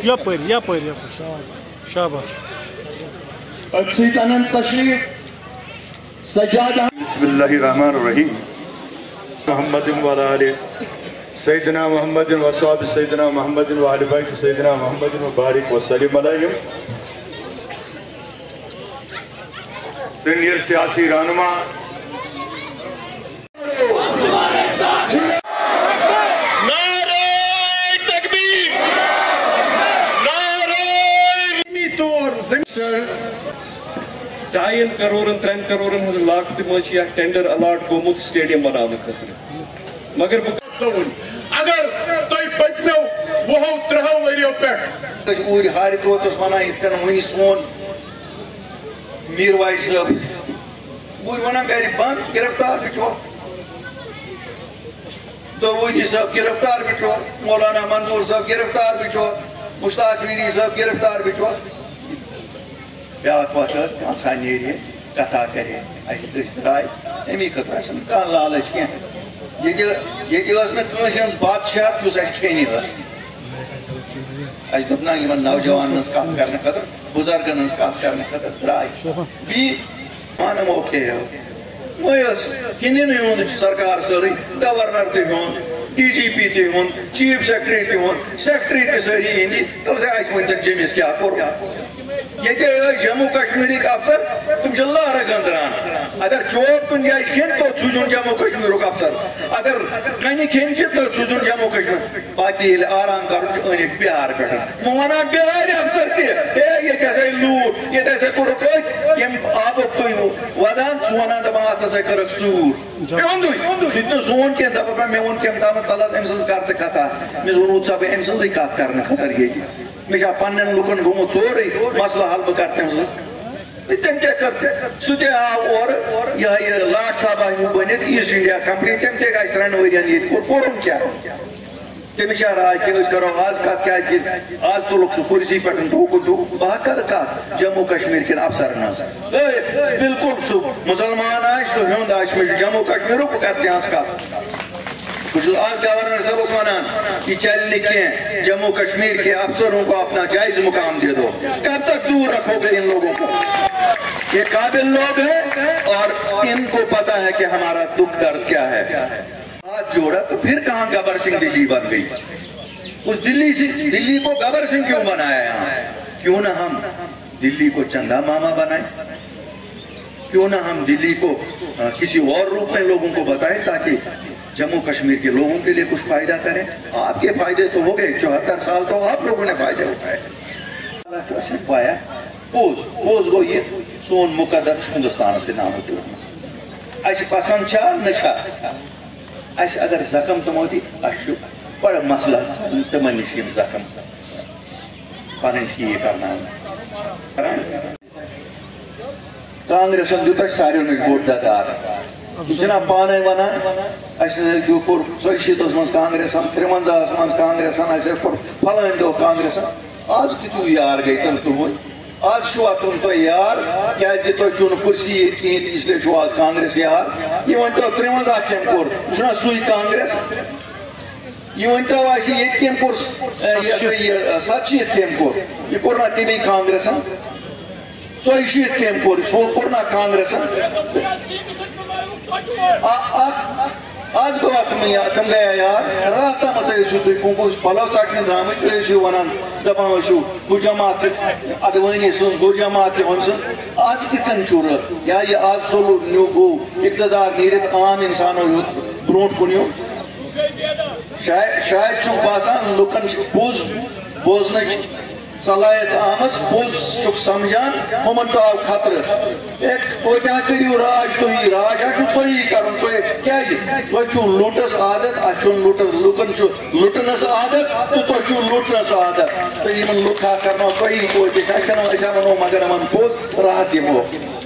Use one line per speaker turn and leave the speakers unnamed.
یپر شاباش
أتسيد أن تشريف سجادة. بسم الله الرحمن الرحيم. محمد وعلى آله سيدنا محمد وصحبه سيدنا محمد وعلى بيت سيدنا محمد وبارك وسلم عليهم. سینئر سیاسی رہنما
ڈائن کروڑن 3 کروڑن ہز لاگت مجھ ٹینڈر الاٹ گومت سٹیڈیم بنانے خاطر مگر
اگر تُہۍ پٔتمیو 20-30 ؤرۍیو پٮ۪ٹھ
اوٗرۍ ہارِ طوطس ونان یِتھ کٔنۍ وٕنہِ سون میٖر واے صٲب اوٗرۍ ونان گرِ بنٛد گرفتار بِچور داوودی صٲب گرفتار بِچور مولانا منظور صٲب گرفتار بِچور مشتاق ویری صٲب گرفتار بِچور بیٛاکھ وَتھ ٲس کانٛژھا نیرِ کتھا کرِ اَسہِ أسۍ درٛاے اَمی خٲطرٕ اَسہِ چھُنہٕ کانٛہہ لالٕچ کینٛہہ ییٚتہِ ٲس نہٕ کٲنٛسہِ ہٕنٛز بَتہٕ چھت یُس اَسہِ کھیٚنہِ ٲس اَسہِ دوٚپ نہ یِمن نوجوانن ہٕنٛز کتھ کرنہٕ خٲطرٕ بُزرگن ہٕنٛز کتھ کرنہٕ خٲطرٕ درٛاے بیٚیہِ پانہٕ موقعے وۄنۍ ٲس ہِنٛدٮ۪ن ہُنٛد سرکار سٲرٕے گورنر تہِ ہُنٛد ڈی جی پی تہِ ہُنٛد چیف سیکرٹری تہِ ہُنٛد سیکرٹری تہِ سٲری ہِنٛدی تہٕ اَسہِ ؤنۍتن جٔمِس کیٛاہ کوٚر ییٚتہِ ٲسۍ جموں کشمیٖرٕکۍ افسر تِم چھِ لہرٕ گنٛزران اگر چوب کُنہِ جایہِ چھِ کھیٚنۍ توٚت سوٗزُن جموں کشمیٖرُک افسر اگر کَنہِ کھیٚنۍ چھِ توٚت سوٗزُن جموں کشمیٖر پتہٕ ییٚلہِ آرام کَرُن چھُ أنِکھ بِہار پٮ۪ٹھ وۄنۍ وَنان بِہارِ افسر تہِ ہے ییٚتہِ ہسا لوٗٹ ییٚتہِ ہسا کوٚرُکھ أتھۍ ییٚمہِ آبُک تُہۍ وَدان ژٕ وَنان دَپان اَتھ ہسا کٔرٕکھ ژوٗر اِہُنٛدُے سُہ تہِ نہٕ سون کینٛہہ دَپان مےٚ ووٚن کٔمۍ تامَتھ تَلَس أمۍ سٕنٛز کَر تہٕ کَتھا مےٚ ووٚنمُت سا بہٕ أمۍ سٕنٛزٕے کَتھ کَرنہٕ خٲطرٕ ییٚتہِ مےٚ چھا پنٛنٮ۪ن لُکن گوٚمُت ژورٕے مسلہٕ حل بہٕ کَرٕ تٔمۍ سٕنٛز تٔمۍ کیٛاہ کٔر سُہ تہِ آو اورٕ یِہوٚے لاٹ صاحبا ہیوٗ بٔنِتھ ایٖسٹ انڈیا کمپنی تٔمۍ تہِ گژھِ 3 ؤرین ییٚتہِ کوٚرُن کیٛاہ تٔمِس چھا راے کہِ أسۍ کرو آز کتھ کیٛازِ آز تُلُکھ سُہ کُرسی پٮ۪ٹھ دۄہ بہٕ کرٕ کتھ جموں کشمیٖر کٮ۪ن افسرن ہٕنٛز بالکل سُہ مسلمان آسہِ سُہ ہیوٚنٛد آسہِ مےٚ چھُ جموں کشمیٖرُک بہٕ کرٕ تِہنٛز کتھ بہٕ چھُس آز گورنر صٲبس ونان یہ چلہِ نہٕ کینٛہہ جموں کشمیر کے افسروں کو اپنا جائز مقام دے دو کب تک دور رکھو گے ان لوگوں کو یہ قابل لوگ ہیں اور ان کو پتا ہے کہ ہمارا دکھ درد کیا ہے ہاتھ جوڑا تو پھر کہاں گبر سنگھ دلی بن گئی اس دلی کو گبر سنگھ کیوں بنایا یہاں کیوں نہ ہم دلی کو چندا ماما بنائیں کیوں نہ ہم دلی کو کسی اور روپ میں لوگوں کو بتائیں تاکہ جموں کشمیر کے لوگوں کے لیے کچھ فائدہ کریں آپ کے فائدے تو ہو گئے 74 سال تو آپ لوگوں نے فائدے اٹھائے پایا پوز گو یہ سون مقدر ہندوستان سے نام ہوتی اس پسند چھا نشا اس اگر زخم تمو دی اشو بڑا مسئلہ تمن نش زخم پن ٹھیک کرنا کانگریس دیت ساروی نش بوڑ ددار یہ جناب پانے ونان کور 100 من کانگریس 53 من کانگریس کور فلان دہ کانگریس آج کتو یار گئی تم تہد آج چھوا تم تہ یار کیازِ تہ چھو نہ کرسی یہ کہین اس لیے چھو آج کانگریس یار یہ ونتو 53 کم کور یہ چھنا سوئی کانگریس یہ ونتو آج یہ کم کور یہ 70 کم کور یہ کور نہ تمی کانگریس 100 کم کور سو کور نہ کانگریس آج گوا تم گیا یار رات تام تھی کونکو پلو ٹھٹنے درامت ونان دپان گو جماعت ادوانی سن گو جماعت ہم سن آج کتن چور یا یہ آج سولو نیو گو اقتدار نیرت عام انسانوں برونٹ کن شاید چھ باسان لکن پوز بوزن صلاحیت آمز پوز چھ سمجھان ہمن تو آو خطر ایک کیا کریو راج تو ہی راج تو ہی کرن تو کیا تو چھو لوٹس عادت اچھو لوٹس لوکن چھو لوٹنس عادت تو چھو لوٹنس عادت تو یہ من لوٹا کرنا تو ہی کوئی جیسا کنو ایسا منو مگر من پوز راہ دیمو